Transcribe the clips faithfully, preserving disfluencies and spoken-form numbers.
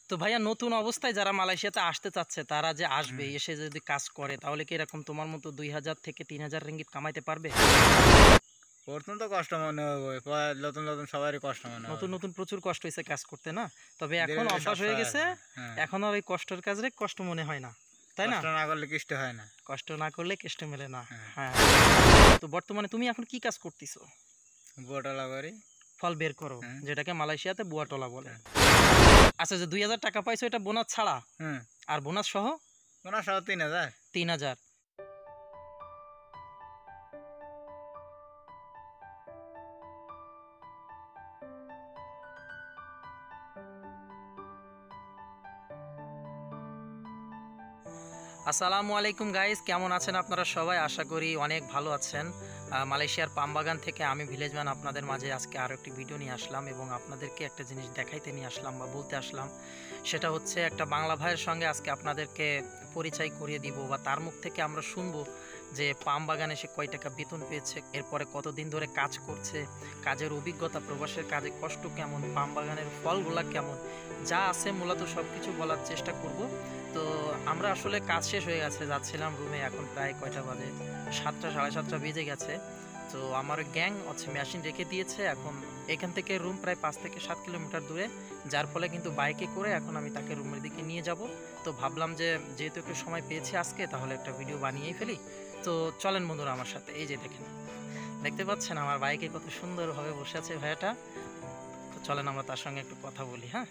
তো ভাইয়া নতুন অবস্থায় যারা মালয়েশিয়াতে আসতে চাচ্ছে তারা যে আসবে এসে যদি কাজ করে তাহলে কি এরকম তোমার মতো দুই হাজার থেকে তিন হাজার রিঙ্গিত কামাইতে পারবে? প্রথম তো কষ্ট মনে হবে, পরে নতুন নতুন সবারই কষ্ট মনে হবে। নতুন নতুন প্রচুর কষ্ট হয়েছে কাজ করতে না, তবে ধীরে এখন ধীরে অভ্যাস সব হয়ে সহায় গেছে। হয়। হ্যাঁ। এখন আর ওই কষ্টের কাজে কষ্ট মনে হয় না, তাই না? কষ্ট না করলে কিষ্ট হয় না। কষ্ট না করলে কেষ্ট মেলে না। হ্যাঁ। হ্যাঁ। তো বর্তমানে তুমি এখন কি কাজ করতেছো? বুয়াটলা করি। ফল বের করো, হ্যাঁ। যেটাকে মালয়েশিয়াতে বুয়াটলা বলে। হ্যাঁ। আচ্ছা, যে দুই হাজার টাকা পাইছো এটা বোনাস ছাড়া, হুম। আর বোনাস সহ ওনার সহ তিন হাজার। তিন হাজার। আসসালামু আলাইকুম গাইস, কেমন আছেন আপনারা সবাই? আশা করি অনেক ভালো আছেন। আহ, মালয়েশিয়ার পামবাগান থেকে আমি ভিলেজ ম্যান আপনাদের মাঝে আজকে আরও একটি ভিডিও নিয়ে আসলাম এবং আপনাদেরকে একটা জিনিস দেখাইতে নিয়ে আসলাম বা বলতে আসলাম। সেটা হচ্ছে একটা বাংলা ভাইয়ের সঙ্গে আজকে আপনাদেরকে পরিচয় করিয়ে দিব বা তার মুখ থেকে আমরা শুনবো যে পামবাগানে সে কয় টাকা বেতন পেয়েছে, এরপরে কতদিন ধরে কাজ করছে, কাজের অভিজ্ঞতা, প্রবাসের কাজে কষ্ট কেমন, পামবাগানের ফলগুলা কেমন, যা আছে মূলত সব কিছু বলার চেষ্টা করব। তো আমরা আসলে কাজ শেষ হয়ে গেছে, যাচ্ছিলাম রুমে, এখন প্রায় কয়টা বাজে, সাতটা সাড়ে সাতটা বেজে গেছে। তো আমার গ্যাং হচ্ছে মেশিন রেখে দিয়েছে, এখন এখান থেকে রুম প্রায় পাঁচ থেকে সাত কিলোমিটার দূরে, যার ফলে কিন্তু বাইকে করে এখন আমি তাকে রুমের দিকে নিয়ে যাব। তো ভাবলাম যে যেহেতু একটু সময় পেয়েছি আজকে, তাহলে একটা ভিডিও বানিয়েই ফেলি। তো চলেন বন্ধুরা আমার সাথে। এই যে দেখেন, দেখতে পাচ্ছেন আমার বাইকে কত সুন্দরভাবে বসে আছে ভাইয়াটা। তো চলেন আমরা তার সঙ্গে একটু কথা বলি। হ্যাঁ,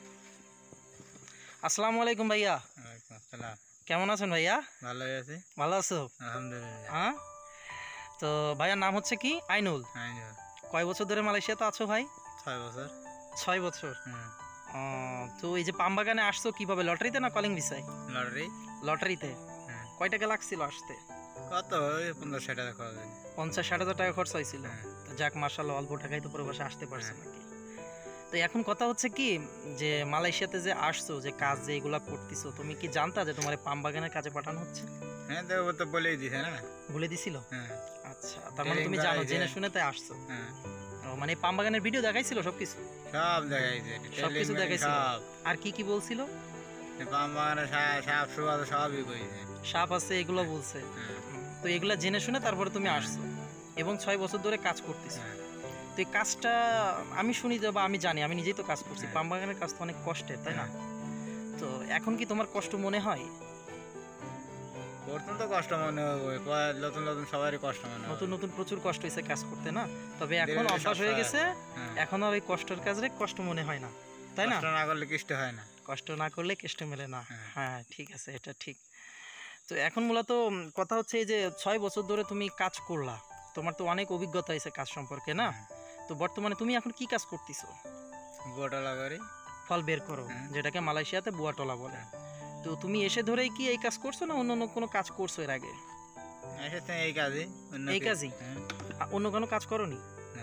আসসালামু আলাইকুম ভাইয়া। ওয়ালাইকুম আসসালাম। কেমন আছেন ভাইয়া? ভালোই আছি, ভালো আছো? আলহামদুলিল্লাহ। হ্যাঁ। তো ভাইয়ার নাম হচ্ছে কি? আইনুল। হ্যাঁ, কয় বছর ধরে মালয়েশিয়াতে আছো ভাই? ছয় বছর। ছয় বছর। হুম। ও, তো এই যে পামবাগানে আসছো কিভাবে, লটারিতে না কলিং ভিসায়? লটারি। লটারিতে। হ্যাঁ। কয় টাকা লাগছিল আসতে? কত ওই পনেরো ষাট টাকা খরচ হয়েছে। পঞ্চাশ ষাট হাজার টাকা খরচ হয়েছিল। হ্যাঁ। তো যাক, মাশাআল্লাহ, অল্প টাকায় তো প্রবাসে আসতে পারছো হ্যাঁ। নাকি? তো এখন কথা হচ্ছে কি, যে মালয়েশিয়াতে যে আসছো, যে কাজ যে এগুলা করতেছো, তুমি কি জানতা যে তোমার পামবাগানের কাজে পাঠানো হচ্ছে? হ্যাঁ, তো ও তো বলেই দিছে না। বলে দিছিল? হ্যাঁ। আচ্ছা, তার মানে তুমি ট্রেনিং জানো, করাইছে। জেনে শুনে তাই আসছো। হ্যাঁ। ও, মানে পামবাগানের ভিডিও দেখাইছিল সবকিছু? সব দেখাইছে, সবকিছু ট্রেনিং দেখাইছিল। সব। আর কি কি বলছিল? পাম বাগানে সাপ সুবাদ সবই কইছে। সাপ আছে এগুলো বলছে। হ্যাঁ। হুম, তো এগুলা জেনে শুনে তারপরে তুমি আসছো এবং ছয় বছর ধরে কাজ করতেছো। হ্যাঁ। তো এই কাজটা আমি শুনি যে, বা আমি জানি, আমি নিজেই তো কাজ করছি, হ্যাঁ। পামবাগানের কাজ তো অনেক কষ্টের, তাই না? হ্যাঁ। তো এখন কি তোমার কষ্ট মনে হয়? প্রথম তো কষ্ট মনে হবে, পরে নতুন নতুন সবারই কষ্ট মনে হবে। নতুন নতুন প্রচুর কষ্ট হয়েছে কাজ করতে না, তবে ধীরে এখন ধীরে অভ্যাস সব হয়ে সহায় গেছে। হয়। হ্যাঁ। এখন আর ওই কষ্টের কাজে কষ্ট মনে হয় না, তাই না? কষ্ট না করলে কিষ্ট হয় না। কষ্ট না করলে কেষ্ট মেলে না। হ্যাঁ। হ্যাঁ, ঠিক আছে, এটা ঠিক। তো এখন মূলত উম, কথা হচ্ছে এই যে ছয় বছর ধরে তুমি কাজ করলা, তোমার তো অনেক অভিজ্ঞতা হয়েছে কাজ সম্পর্কে না? হ্যাঁ। তো বর্তমানে তুমি এখন কি কাজ করতেছো? বুয়াটলা করি। ফল বের করো, হ্যাঁ। যেটাকে মালয়েশিয়াতে বুয়াটলা বলে। হ্যাঁ। তো তুমি এসে ধরেই কি এই কাজ করছো না অন্য অন্য কোনো কাজ করছো এর আগে? এসেছে এই কাজে। অন্য এই কি- কাজই? হ্যাঁ। আ- অন্য কোনো কাজ করোনি? না।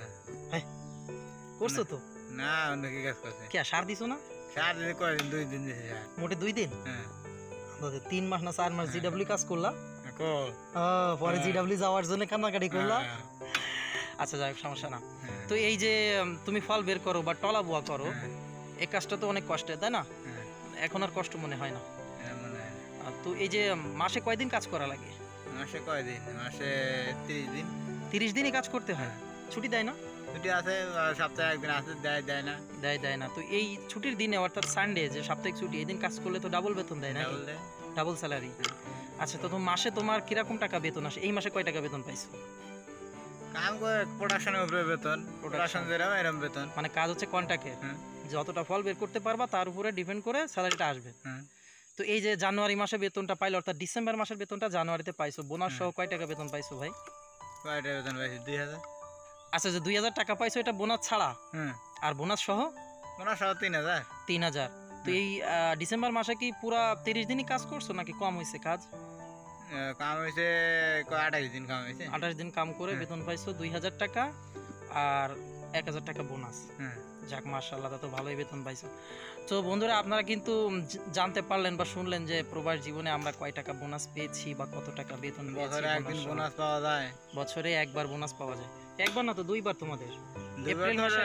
করছো তো? না, অন্য কি কাজ করছে? কে সার দিছো না? সার দিতে কয়দিন, দুই দিন দিছে সার। মোটে দুই দিন? হ্যাঁ। তো তিন মাস না চার মাস জিডাব্লিউ কাজ করলা? কো। আহ, পরে হ্যাঁ। জিডাব্লিউ যাওয়ার জন্য কান্নাকাটি করলা? হ্যাঁ। আচ্ছা, যাই হোক, সমস্যা না। হ্যাঁ। তো এই যে উম, তুমি ফল বের করো বা টলা বুয়া করো, হ্যাঁ। এই কাজটা তো অনেক কষ্টের, তাই না? হ্যাঁ। এখন আর কষ্ট মনে হয় না। হ্যাঁ, মনে হয়। আহ, তো এই যে উম, মাসে কয়দিন কাজ করা লাগে? মাসে কয়দিন? মাসে তিরিশ দিন। তিরিশ দিনই কাজ করতে হয়? ছুটি দেয় না? ছুটি আছে, আর সপ্তাহে একদিন আছে, দেয় দেয় না। দেয় দেয় না। তো এই ছুটির দিনে, অর্থাৎ সানডে যে সাপ্তাহিক ছুটি, এই দিন কাজ করলে তো ডাবল বেতন দেয় নাকি? ডাবল দেয়। Double salary. আচ্ছা, তো তো মাসে তোমার কিরকম টাকা বেতন আসে? এই মাসে কয় টাকা বেতন পাইছো? কাম করে প্রোডাকশনের উপরে বেতন, প্রোডাকশন যেরকম এরকম বেতন। মানে কাজ হচ্ছে কন্ট্রাক্টের, হ্যাঁ। যতটা ফল বের করতে পারবা তার উপরে ডিপেন্ড করে স্যালারিটা আসবে। হ্যাঁ। তো এই যে জানুয়ারি মাসে বেতনটা পাইলো, অর্থাৎ ডিসেম্বর মাসের বেতনটা জানুয়ারিতে পাইছো, বোনাস সহ কয় টাকা বেতন পাইছো ভাই? কয়টা বেতন পাইছি? দুই হাজার। আচ্ছা, যে দুই হাজার টাকা পাইছো এটা বোনাস ছাড়া, হুম। আর বোনাস সহ ওনার সহ তিন হাজার। তিন হাজার। তো এই আহ, ডিসেম্বর মাসে কি পুরা তিরিশ দিনই কাজ করছো নাকি কম হয়েছে কাজ? আহ, কাম হয়েছে আঠাশ দিন কাম হয়েছে। আঠাশ দিন কাম করে হ্যাঁ। বেতন পাইছো দুই হাজার টাকা আর এক হাজার টাকা বোনাস। হ্যাঁ। যাক, মাশাআল্লাহ, তা তো ভালোই বেতন পাইছো। তো বন্ধুরা, আপনারা কিন্তু জ- জানতে পারলেন বা শুনলেন যে প্রবাস জীবনে আমরা কয় টাকা বোনাস পেয়েছি বা কত টাকা বেতন পেয়েছি। বছরে একদিন বোনাস সহ। বোনাস পাওয়া যায়। বছরে একবার বোনাস পাওয়া যায়। একবার না তো দুইবার তোমাদের। দুইবার এপ্রিল মাসে ধরে- একবার,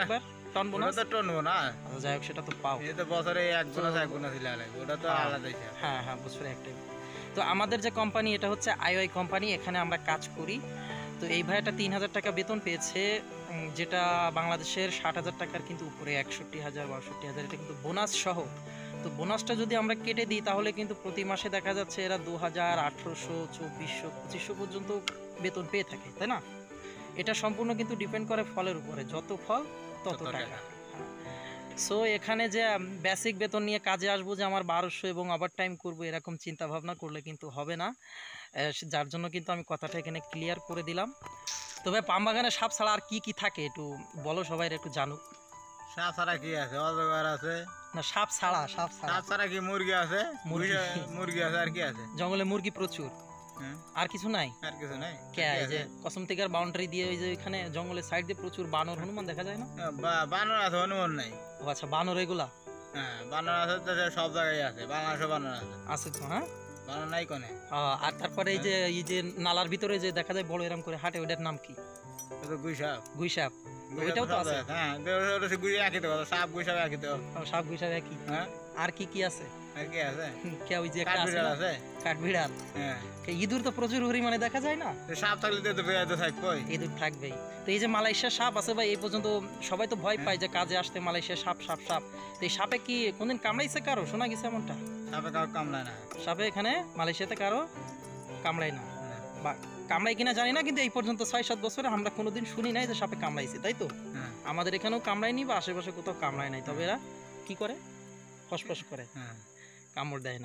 টন ওটা বোনাস? তো টনবো না, আচ্ছা, যাই হোক সেটা তো পাও। এটা তো বছরে এক বোনাস এক বোনাস দিলে লাগবে, ওটা তো হ্যাঁ। আলাদা হিসাব। হ্যাঁ হ্যাঁ, বছরে একটাই। তো আমাদের যে কোম্পানি এটা হচ্ছে আইওআই কোম্পানি, এখানে আমরা কাজ করি। তো এই ভাইয়াটা তিন হাজার টাকা বেতন পেয়েছে, উম, যেটা বাংলাদেশের ষাট হাজার টাকার কিন্তু উপরে, একষট্টি হাজার বাষট্টি হাজার, এটা কিন্তু বোনাস সহ। তো বোনাসটা যদি আমরা কেটে দিই তাহলে কিন্তু প্রতি মাসে দেখা যাচ্ছে এরা দু হাজার আঠেরোশো চব্বিশশো পঁচিশশো পর্যন্ত বেতন পেয়ে থাকে, তাই না? এটা সম্পূর্ণ কিন্তু ডিপেন্ড করে ফলের উপরে, যত ফল তত তত টাকা। টাকা। সো এখানে যে বেসিক বেতন নিয়ে কাজে আসবো যে আমার বারোশো এবং ওভার টাইম করবো, এরকম চিন্তা ভাবনা করলে কিন্তু হবে না। আহ, যার জন্য কিন্তু আমি কথাটা এখানে ক্লিয়ার করে দিলাম। তবে পাম বাগানে সাপ ছাড়া আর কি কি থাকে একটু বলো, সবাই একটু জানুক। সাপ ছাড়া কি আছে? অজগর আছে। না, সাপ ছাড়া, সাপ ছাড়া সাপ ছাড়া কি মুরগি আছে? মুরগি। মুরগি- মুরগি আছে, আর কি আছে? জঙ্গলে মুরগি প্রচুর, হ্যাঁ, আর কিছু নাই? আর কিছু নাই। কে আর কি এই যে আছে? কসম থেকে বাউন্ডারি দিয়ে ওই যে ওইখানে জঙ্গলের সাইড দিয়ে প্রচুর বানর হনুমান দেখা যায় না? বা- বানর আছে, হনুমান নাই। ও আচ্ছা, বানর এগুলা হ্যাঁ, বানর আছে তো, সে সব জায়গায় আছে, বাংলাদেশে বানর আছে। আছে তো, হ্যাঁ। বানর নাই কোনে? আহ, আর তারপরে এই যে এই যে নালার ভিতরে যে দেখা যায় বড় এরম করে হাঁটে, ওইটার নাম কি? ও তো গুই সাপ। গুই সাপ। গুই ওইটাও সাপ তো সব আছে। জায়গায়। হ্যাঁ, তো ওটা হচ্ছে গুই একই তো কথা, সাপ গুই সাপ একই তো। ও, সাপ গুই সাপ একই। হ্যাঁ, আর কি কি আছে? আর কি আছে? হুম, কে ওই যে একটা আছে কাঠবিড়াল না? আছে। কাঠবিড়াল। হ্যাঁ, কে ইঁদুর তো প্রচুর পরিমাণে দেখা যায় না? তো সাপ থাকলে তো তো বেড়াতে থাকবোই। ইঁদুর থাকবেই। তো এই যে মালয়েশিয়ার সাপ আছে ভাই, এই পর্যন্ত সবাই তো ভয় পায় যে কাজে আসতে মালয়েশিয়ার সাপ সাপ সাপ। তো এই সাপে কি কোনদিন কামড়াইছে কারো? শোনা গেছে এমনটা? সাপে কাউ কামড়ায় না। সাপে এখানে মালয়েশিয়াতে কারো কামড়ায় না, না। বা কামড়াই কিনা জানি না, কিন্তু এই পর্যন্ত ছয় সাত বছরে আমরা কোনোদিন শুনি নাই যে সাপে কামড়াইছে, তাই তো? হ্যাঁ, আমাদের এখানেও কামড়ায়নি বা আশেপাশে কোথাও কামড়ায় নাই, তবে এরা কি করে? ফসফস করে, হ্যাঁ। কামড় দেয় না।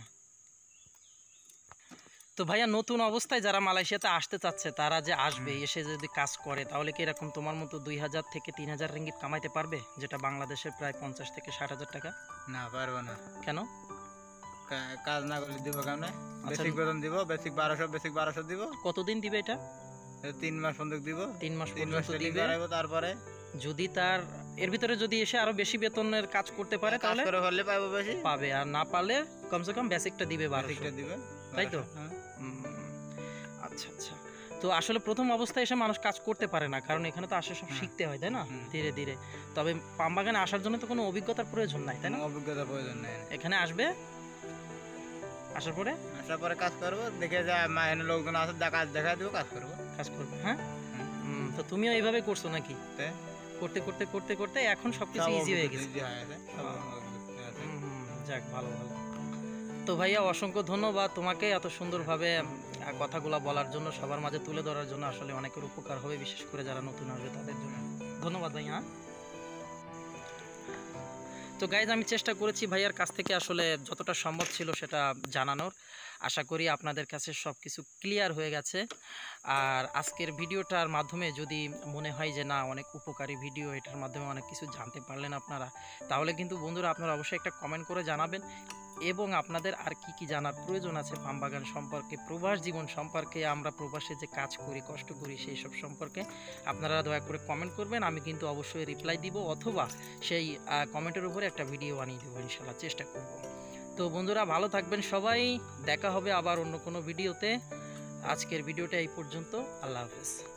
তো ভাইয়া, নতুন অবস্থায় যারা মালয়েশিয়াতে আসতে চাচ্ছে, তারা যে আসবে, এসে যদি কাজ করে, তাহলে কি এরকম তোমার মতো দুই হাজার থেকে তিন হাজার রিঙ্গিত কামাইতে পারবে, যেটা বাংলাদেশের প্রায় পঞ্চাশ থেকে ষাট হাজার টাকা? না, পারবো না। কেন? কা- কাজ না করলে দিব কেমনে? আচ্ছা। বেসিক বেতন দিব, বেসিক বারোশো, বেসিক বারোশো দিব। কতদিন দিবে এটা? এ তিন মাস বন্ধক দিব। তিন মাস তিন মাস পর্যন্ত ট্রেনিং দিবে। করাইবো, তারপরে যদি তার এর ভিতরে যদি এসে আরো বেশি বেতনের কাজ করতে পারে কাজ তাহলে করে ফেললে পাবো বেশি। পাবে, আর না পারলে কমসে কম বেসিকটা দিবে বারোশো। বেসিকটা দিবে। তাই তো? হ্যাঁ। উম, আচ্ছা আচ্ছা। তো আসলে প্রথম অবস্থায় এসে মানুষ কাজ করতে পারে না, কারণ এখানে তো আসে সব হুম। শিখতে হয়, তাই না? হুম। ধীরে ধীরে। তবে পাম বাগানে আসার জন্য তো কোনো অভিজ্ঞতার প্রয়োজন নাই, তাই না? কোনো অভিজ্ঞতা প্রয়োজন নেই। এখানে আসবে, আসার পরে আসার পরে কাজ করবো, দেখে যা মা এনে লোকজন আছে, দা- কাজ দেখা দিব, কাজ করবো। কাজ করবে, হ্যাঁ। হুম। উম, তো তুমিও এইভাবে করছো নাকি? তে? করতে করতে করতে করতে এখন সবকিছু সব ইজি হয়ে অভিজ্ঞতা গেছে। easy হয়ে গেছে, সব আহ। অভিজ্ঞতা আছে। হুম, হুম, যাক, ভালো ভালো। তো ভাইয়া, অসংখ্য ধন্যবাদ তোমাকে এত সুন্দরভাবে উম, আহ, কথাগুলো বলার জন্য, সবার মাঝে তুলে ধরার জন্য। আসলে অনেকের উপকার হবে, বিশেষ করে যারা নতুন আসবে তাদের জন্য। ধন্যবাদ ভাই। হ্যাঁ। তো গাইজ, আমি চেষ্টা করেছি ভাইয়ার কাছ থেকে আসলে যতটা সম্ভব ছিল সেটা জানানোর। আশা করি আপনাদের কাছে সব কিছু ক্লিয়ার হয়ে গেছে। আর আজকের ভিডিওটার মাধ্যমে যদি মনে হয় যে না, অনেক উপকারী ভিডিও, এটার মাধ্যমে অনেক কিছু জানতে পারলেন আপনারা, তাহলে কিন্তু বন্ধুরা আপনারা অবশ্যই একটা কমেন্ট করে জানাবেন। এবং আপনাদের আর কি কি জানার প্রয়োজন আছে পাম বাগান সম্পর্কে, প্রবাস জীবন সম্পর্কে, আমরা প্রবাসে যে কাজ করি, কষ্ট করি, সেই সব সম্পর্কে আপনারা দয়া করে কমেন্ট করবেন। আমি কিন্তু অবশ্যই রিপ্লাই দিব, অথবা সেই কমেন্টের উপরে একটা ভিডিও বানিয়ে দেবো, ইনশাল্লাহ চেষ্টা করব। তো বন্ধুরা, ভালো থাকবেন সবাই, দেখা হবে আবার অন্য কোনো ভিডিওতে। আজকের ভিডিওটা এই পর্যন্ত, আল্লাহ হাফেজ।